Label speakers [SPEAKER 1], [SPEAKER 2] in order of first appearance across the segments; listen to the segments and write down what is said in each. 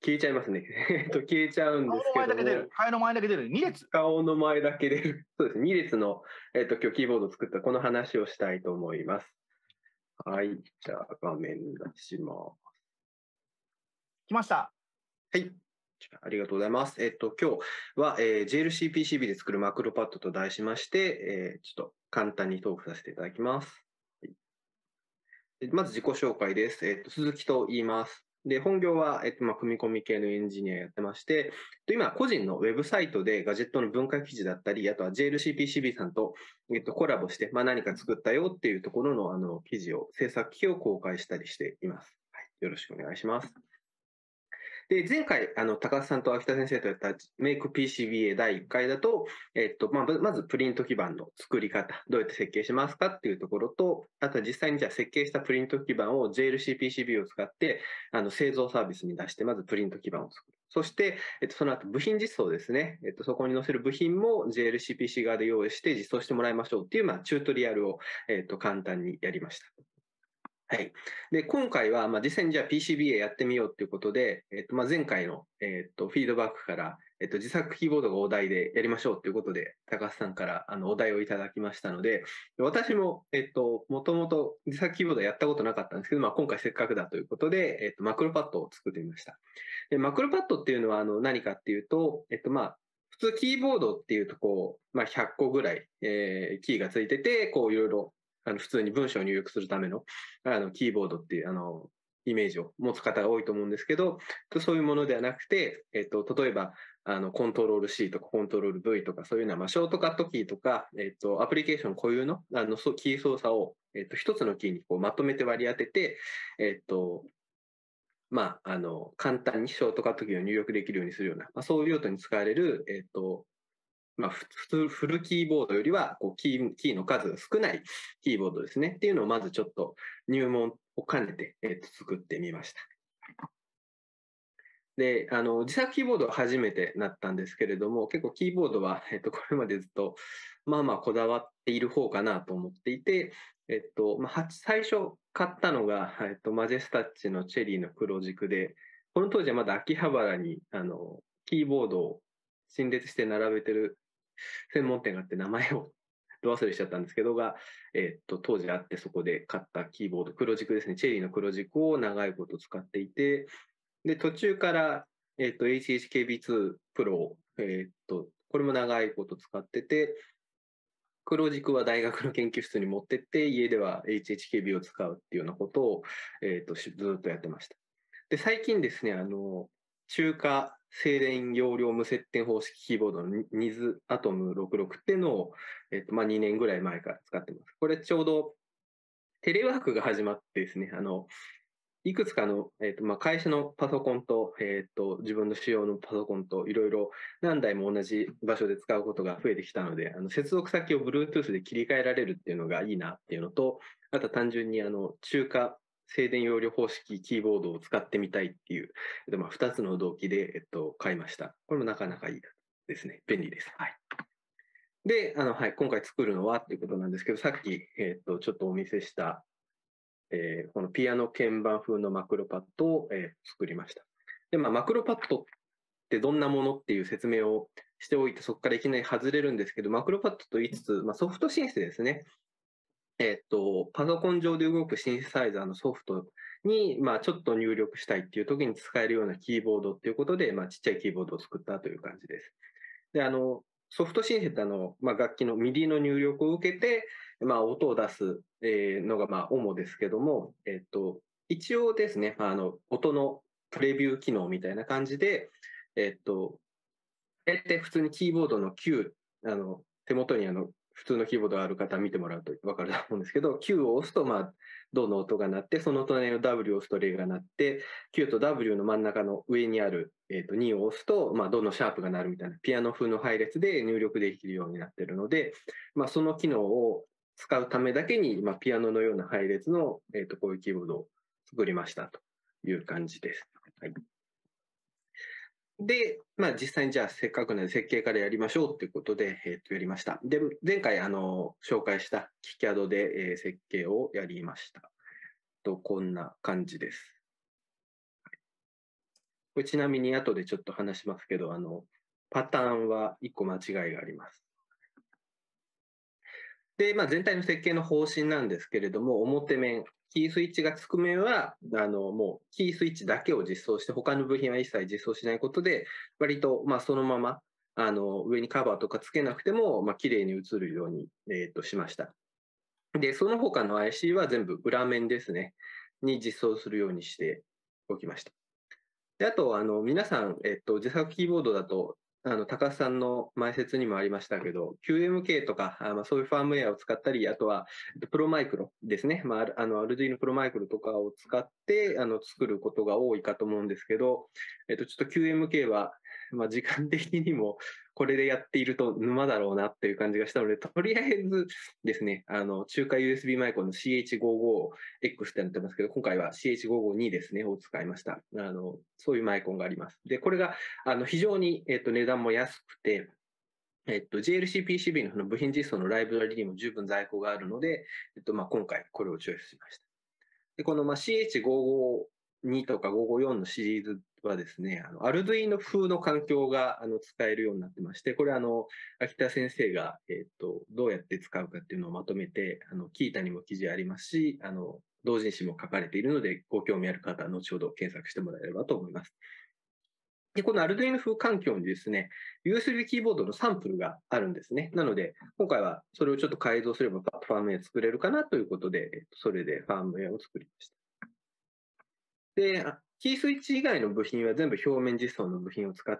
[SPEAKER 1] 消えちゃいますね。消えちゃうんですけども。
[SPEAKER 2] 顔の前だけ出る。2列。
[SPEAKER 1] 顔の前だけ出る。そうです。2列の、今日キーボードを作ったこの話をしたいと思います。はい。じゃあ、画面出します。
[SPEAKER 2] 来ました。
[SPEAKER 1] はい。ありがとうございます。今日は、JLCPCB で作るマクロパッドと題しまして、ちょっと簡単にトークさせていただきます。はい、まず自己紹介です。鈴木と言います。で、本業は、組み込み系のエンジニアやってまして、今、個人のウェブサイトでガジェットの分解記事だったり、あとは JLCPCB さんと、コラボして、何か作ったよっていうところの、記事を、制作記を公開したりしています。はい、よろしくお願いします。で、前回、高須さんと秋田先生とやったメイク PCBA 第1回だと、まずプリント基板の作り方、どうやって設計しますかっていうところと、あとは実際にじゃあ設計したプリント基板を JLC-PCB を使って、製造サービスに出して、まずプリント基板を作る。そして、その後部品実装ですね。そこに載せる部品も JLC-PC 側で用意して実装してもらいましょうっていう、チュートリアルを、簡単にやりました。はい。で、今回は、実際にじゃあ PCBA やってみようということで、前回の、フィードバックから、自作キーボードがお題でやりましょうということで、高須さんからお題をいただきましたので、私も、もともと自作キーボードやったことなかったんですけど、今回せっかくだということで、マクロパッドを作ってみました。で、マクロパッドっていうのは何かっていうと、普通キーボードっていうと100個ぐらい、キーがついてて、いろいろ普通に文章を入力するためのキーボードっていうイメージを持つ方が多いと思うんですけど、そういうものではなくて、例えばコントロール C とかコントロール V とかそういうのは、ショートカットキーとか、アプリケーション固有のキー操作を、一つのキーにまとめて割り当てて、簡単にショートカットキーを入力できるようにするような、そういう用途に使われる、普通フルキーボードよりはキーの数が少ないキーボードですねっていうのをまずちょっと入門を兼ねて、作ってみました。で、自作キーボードは初めてなったんですけれども、結構キーボードは、これまでずっとこだわっている方かなと思っていて、最初買ったのが、マジェスタッチのチェリーの黒軸で、この当時はまだ秋葉原にキーボードを陳列して並べてる専門店があって名前をど忘れしちゃったんですけどが、当時あってそこで買ったキーボード、黒軸ですね、チェリーの黒軸を長いこと使っていて、で、途中から、HHKB2 Pro を、これも長いこと使ってて、黒軸は大学の研究室に持ってって、家では HHKB を使うっていうようなことを、ずっとやってました。で、最近ですね、中華静電容量無接点方式キーボードのニズアトム66っていうのを、2年ぐらい前から使ってます。これちょうどテレワークが始まってですね、いくつかの、会社のパソコンと、自分の使用のパソコンといろいろ何台も同じ場所で使うことが増えてきたので、接続先を Bluetooth で切り替えられるっていうのがいいなっていうのと、あと単純に中華静電容量方式キーボードを使ってみたいっていう、2つの動機で、買いました。これもなかなかいいですね。便利です。はい。で、はい、今回作るのはっていうことなんですけど、さっき、ちょっとお見せした、このピアノ鍵盤風のマクロパッドを、作りました。で、マクロパッドってどんなものっていう説明をしておいて、そこからいきなり外れるんですけど、マクロパッドと言いつつ、ソフトシンセですね。パソコン上で動くシンセサイザーのソフトに、ちょっと入力したいっていう時に使えるようなキーボードっていうことで、ちっちゃいキーボードを作ったという感じです。で、ソフトシンセって楽器のミディの入力を受けて、音を出すのが主ですけども、一応ですね、音のプレビュー機能みたいな感じで、普通にキーボードの Q、手元に普通のキーボードがある方見てもらうと分かると思うんですけど、Q を押すと、どの音が鳴って、その隣の W を押すとレが鳴って、Q と W の真ん中の上にある、2を押すと、どのシャープが鳴るみたいな、ピアノ風の配列で入力できるようになっているので、その機能を使うためだけに、ピアノのような配列の、こういうキーボードを作りましたという感じです。はい。で、実際にじゃあせっかくなので設計からやりましょうということで、やりました。で、前回紹介したキキャドで、設計をやりました。こんな感じです。 これちなみに後でちょっと話しますけど、パターンは1個間違いがあります。で、全体の設計の方針なんですけれども、表面、キースイッチがつく面は、もうキースイッチだけを実装して、他の部品は一切実装しないことで、割と、そのまま、上にカバーとかつけなくても、綺麗に映るように、しました。で、その他の IC は全部裏面ですね、に実装するようにしておきました。で、あと、皆さん、自作キーボードだと、高須さんの前説にもありましたけど、QMK とか、そういうファームウェアを使ったり、あとは、プロマイクロですね。Arduino プロマイクロとかを使って、作ることが多いかと思うんですけど、ちょっと QMK は、時間的にも、これでやっていると沼だろうなっていう感じがしたので、とりあえずですね、中華 USB マイクロの CH55X ってなってますけど、今回は CH552 ですね、を使いました。そういうマイコンがあります。で、これが非常に、値段も安くて、JLC-PCB の部品実装のライブラリにも十分在庫があるので、今回これをチョイスしました。で、このCH552 とか554のシリーズはですね、Arduino 風の環境が使えるようになってまして、これ秋田先生が、どうやって使うかっていうのをまとめて、キータにも記事ありますし、同人誌も書かれているので、ご興味ある方は後ほど検索してもらえればと思います。で、この Arduino 風環境にですね、USB キーボードのサンプルがあるんですね。なので、今回はそれをちょっと改造すればファームウェア作れるかなということで、それでファームウェアを作りました。で、キースイッチ以外の部品は全部表面実装の部品を使って、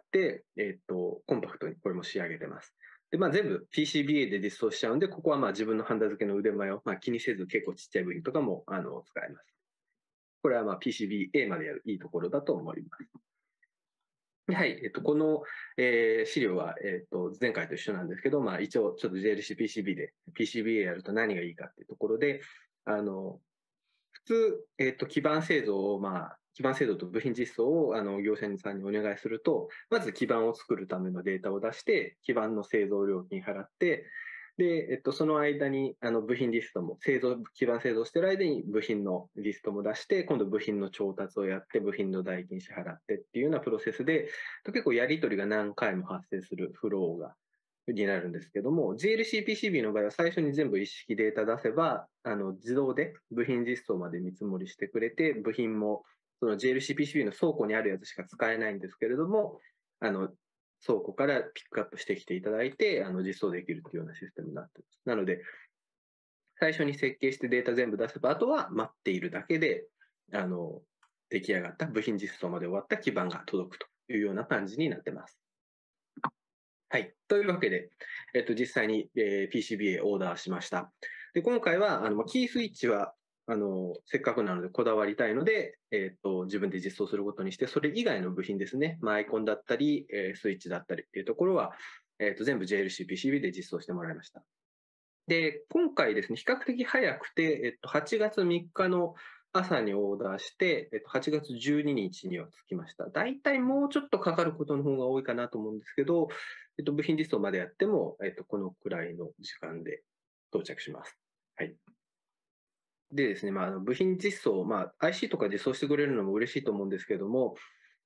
[SPEAKER 1] コンパクトにこれも仕上げてます。で、全部 PCBA で実装しちゃうんで、ここは自分のハンダ付けの腕前を気にせず結構ちっちゃい部品とかも使えます。これはPCBA までやるいいところだと思います。はい、この、資料は、前回と一緒なんですけど、一応ちょっと JLC-PCB で PCBA やると何がいいかっていうところで、普通、基板製造を、基板製造と部品実装を業者さんにお願いすると、まず基板を作るためのデータを出して、基板の製造料金払って、で、その間に部品リストも基板製造してる間に部品のリストも出して、今度部品の調達をやって、部品の代金支払ってっていうようなプロセスで、結構やり取りが何回も発生するフローがになるんですけども、GLC-PCB の場合は最初に全部一式データ出せば、自動で部品実装まで見積もりしてくれて、部品もその JLC-PCB の倉庫にあるやつしか使えないんですけれども、倉庫からピックアップしてきていただいて、実装できるというようなシステムになっています。なので、最初に設計してデータ全部出せば、あとは待っているだけで、出来上がった部品実装まで終わった基板が届くというような感じになっています。はい。というわけで、実際に、PCBA オーダーしました。で、今回は、キースイッチは、せっかくなのでこだわりたいので、自分で実装することにして、それ以外の部品ですね、アイコンだったり、スイッチだったりっていうところは、全部 JLC-PCB で実装してもらいました。で、今回ですね、比較的早くて、8月3日の朝にオーダーして、8月12日には着きました。だいたいもうちょっとかかることの方が多いかなと思うんですけど、部品実装までやっても、このくらいの時間で到着します。はい。でですね、部品実装、IC とか実装してくれるのも嬉しいと思うんですけども、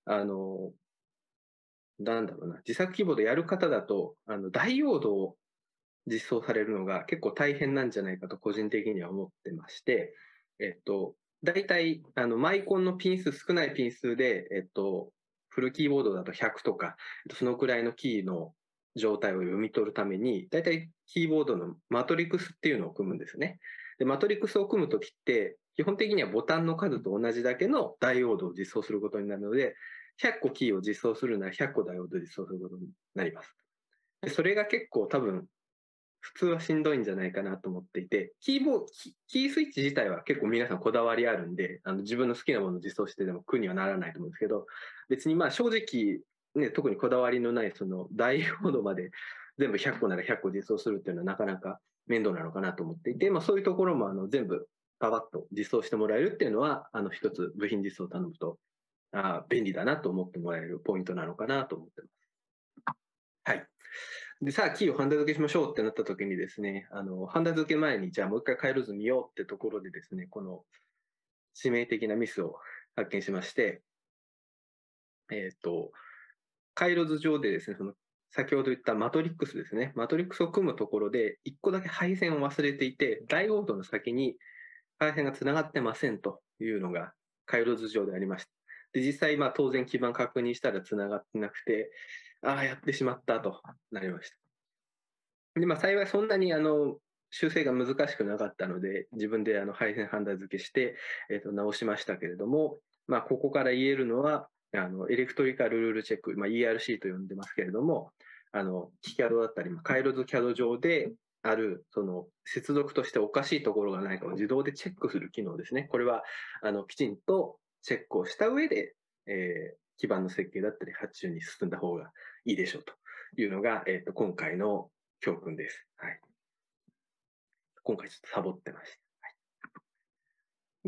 [SPEAKER 1] なんだろうな、自作キーボードやる方だと、ダイオードを実装されるのが結構大変なんじゃないかと個人的には思ってまして、大体、マイコンのピン数、少ないピン数で、フルキーボードだと100とか、そのくらいのキーの状態を読み取るために、大体キーボードのマトリクスっていうのを組むんですね。で、マトリクスを組むときって、基本的にはボタンの数と同じだけのダイオードを実装することになるので、100個キーを実装するなら100個ダイオードを実装することになります。でそれが結構多分、普通はしんどいんじゃないかなと思っていて、キースイッチ自体は結構皆さんこだわりあるんで、自分の好きなものを実装してでも苦にはならないと思うんですけど、別に正直、ね、特にこだわりのないそのダイオードまで全部100個なら100個実装するっていうのはなかなか面倒なのかなと思っていて、そういうところも全部パパッと実装してもらえるっていうのは、一つ部品実装を頼むと便利だなと思ってもらえるポイントなのかなと思ってます。はい。で、さあ、キーをハンダ付けしましょうってなった時にですね、ハンダ付け前に、じゃあもう一回回路図見ようってところでですね、この致命的なミスを発見しまして、 回路図上でですね、先ほど言ったマトリックスですね。マトリックスを組むところで、1個だけ配線を忘れていて、ダイオードの先に配線がつながってませんというのが回路図上でありました。で、実際、当然基板確認したらつながってなくて、やってしまったとなりました。で、幸いそんなに修正が難しくなかったので、自分で配線ハンダ付けして、直しましたけれども、ここから言えるのは、エレクトリカルルールチェック、ERC と呼んでますけれども、キキャドだったり、回路図キャド上である、接続としておかしいところがないかを自動でチェックする機能ですね。これは、きちんとチェックをした上で、基板の設計だったり発注に進んだ方がいいでしょうというのが、今回の教訓です。はい。今回ちょっとサボってました。はい、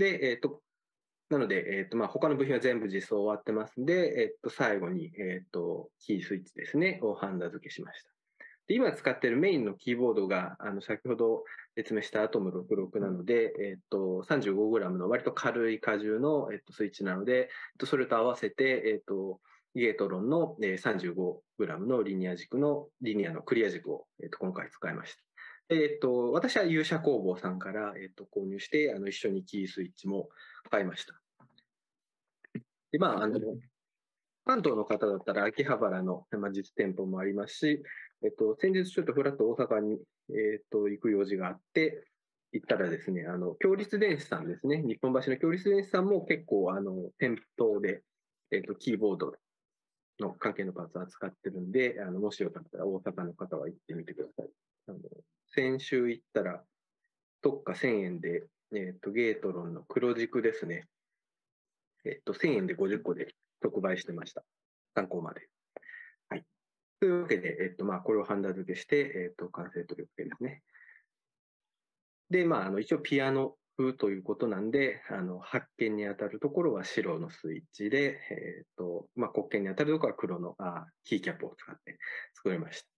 [SPEAKER 1] で、なので、他の部品は全部実装終わってますんで、最後に、キースイッチですね、をハンダ付けしました。で、今使っているメインのキーボードが、先ほど説明したアトム66なので、35g の割と軽い荷重の、スイッチなので、それと合わせて、ゲートロンの 35g のリニアのクリア軸を、今回使いました。私は勇者工房さんから、購入して、一緒にキースイッチも買いました。で、関東の方だったら秋葉原の、実店舗もありますし、先日ちょっとフラッと大阪に、行く用事があって、行ったらですね、共立電子さんですね、日本橋の共立電子さんも結構、店頭で、キーボードの関係のパーツを扱ってるんで、もしよかったら大阪の方は行ってみてください。先週行ったら、特価1000円で、ゲートロンの黒軸ですね。1000円で50個で特売してました。参考まで。はい。というわけで、これをハンダ付けして、完成というわけですね。で、一応ピアノ風ということなんで、発見に当たるところは白のスイッチで、黒鍵に当たるところは黒のキーキャップを使って作りました。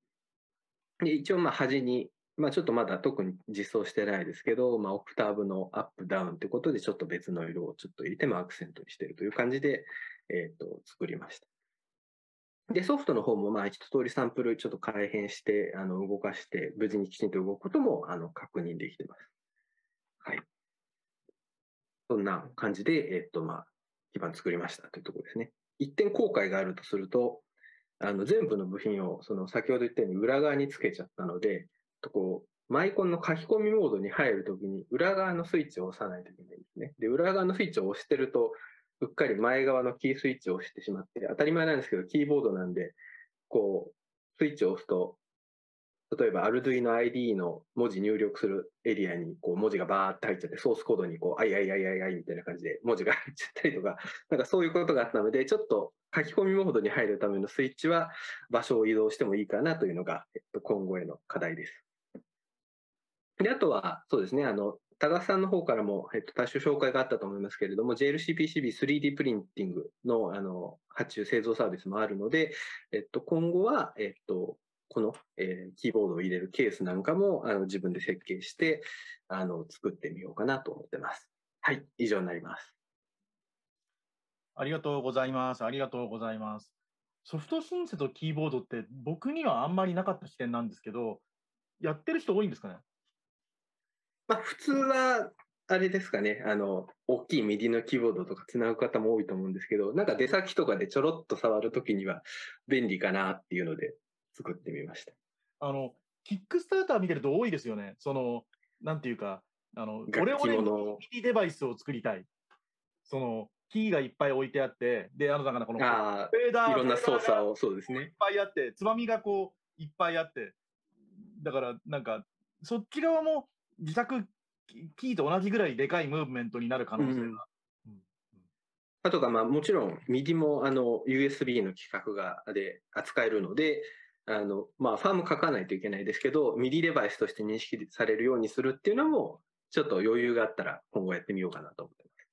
[SPEAKER 1] で、一応端に、ちょっとまだ特に実装してないですけど、オクターブのアップダウンということで、ちょっと別の色をちょっと入れて、アクセントにしているという感じで、作りました。で、ソフトの方も、一通りサンプルちょっと改変して、動かして、無事にきちんと動くことも、確認できてます。はい。そんな感じで、基板作りましたというところですね。一点後悔があるとすると、全部の部品を、先ほど言ったように裏側につけちゃったので、マイコンの書き込みモードに入るときに、裏側のスイッチを押さないといけないんですね。で、裏側のスイッチを押してると、うっかり前側のキースイッチを押してしまって、当たり前なんですけど、キーボードなんで、スイッチを押すと、例えば Arduino IDE の文字入力するエリアに文字がバーって入っちゃって、ソースコードにあいあいあいあいあいみたいな感じで文字が入っちゃったりとか、なんかそういうことがあったので、ちょっと書き込みモードに入るためのスイッチは場所を移動してもいいかなというのが、今後への課題です。で、あとは、そうですね、多賀さんの方からも、多種紹介があったと思いますけれども、JLC-PCB3D プリンティングの、発注製造サービスもあるので、今後は、この、キーボードを入れるケースなんかも自分で設計して作ってみようかなと思ってます。はい、以上になります。
[SPEAKER 2] ありがとうございます。ありがとうございます。ソフトシンセとキーボードって僕にはあんまりなかった視点なんですけど、やってる人多いんですかね？
[SPEAKER 1] 普通は、あれですかね、大きいミディのキーボードとかつなぐ方も多いと思うんですけど、なんか出先とかでちょろっと触るときには便利かなっていうので作ってみました。
[SPEAKER 2] キックスターター見てると多いですよね。なんていうか、
[SPEAKER 1] 楽器もの
[SPEAKER 2] ミディデバイスを作りたい。キーがいっぱい置いてあって、で、だからフェーダー、
[SPEAKER 1] いろんな操作を、そうですね。
[SPEAKER 2] いっぱいあって、つまみがいっぱいあって、だからなんか、そっち側も自作キーと同じぐらいでかいムーブメントになる可能性が。
[SPEAKER 1] あとが、もちろん、MIDI もUSB の規格で扱えるので、ファーム書かないといけないですけど、MIDI デバイスとして認識されるようにするっていうのも、ちょっと余裕があったら、今後やってみようかなと思ってます。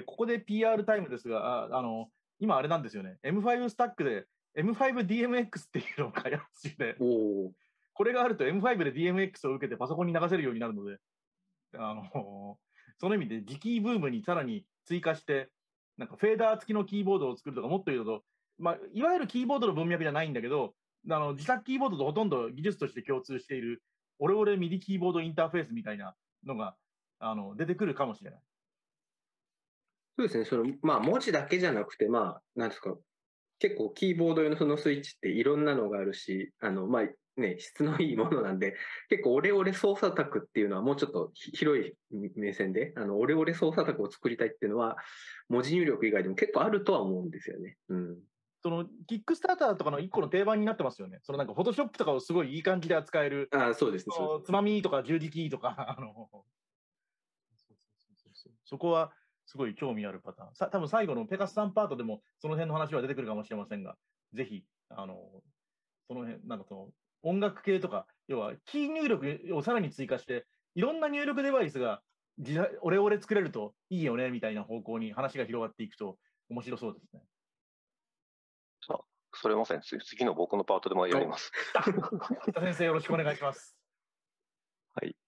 [SPEAKER 2] ここで PR タイムですが、今あれなんですよね。M5 スタックで M5DMX っていうのを開発中で、これがあると M5 で DMX を受けてパソコンに流せるようになるので、その意味で、磁気ブームにさらに追加して、 なんかフェーダー付きのキーボードを作るとか、もっと言うと、まあ、いわゆるキーボードの文脈じゃないんだけど、自作キーボードとほとんど技術として共通している、オレオレミディキーボードインターフェースみたいなのが出てくるかもしれない。
[SPEAKER 1] そうですね、まあ、文字だけじゃなくて、まあ、なんですか、結構キーボード用のそのスイッチっていろんなのがあるし、まあね、質のいいものなんで、結構オレオレ操作卓っていうのはもうちょっと広い目線で、オレオレ操作卓を作りたいっていうのは、文字入力以外でも結構あるとは思うんですよね。うん。
[SPEAKER 2] そのキックスターターとかの一個の定番になってますよね。そのなんかフォトショップとかをすごいいい感じで扱える。
[SPEAKER 1] そうですね。
[SPEAKER 2] つまみとか十字キーとか、そこはすごい興味あるパターン。多分最後のペガスさんパートでもその辺の話は出てくるかもしれませんが、ぜひ、その辺、なんかその音楽系とか、要はキー入力をさらに追加して、いろんな入力デバイスがオレオレ作れるといいよねみたいな方向に話が広がっていくと面白そうですね。
[SPEAKER 3] それまさに次の僕のパートでもやります。
[SPEAKER 2] 先生よろしくお願いします。
[SPEAKER 3] はい。